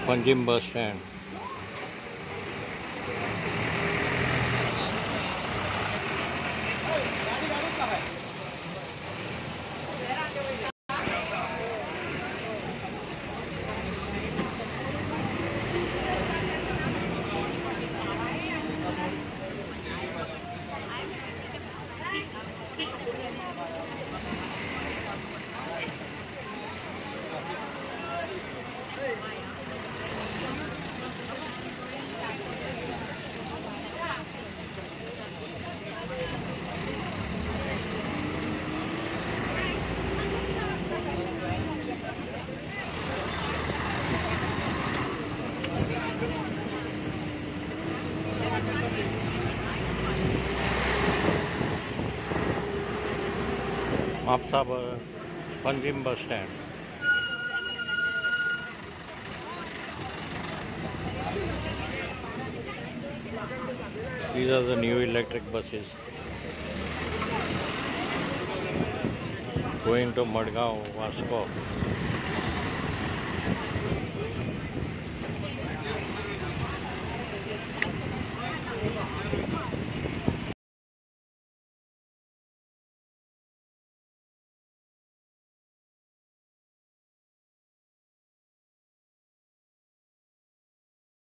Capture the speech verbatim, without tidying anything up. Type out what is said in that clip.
Panjim bus stand. Mapusa Panjim bus stand. These are the new electric buses going to Madgaon, Vasco.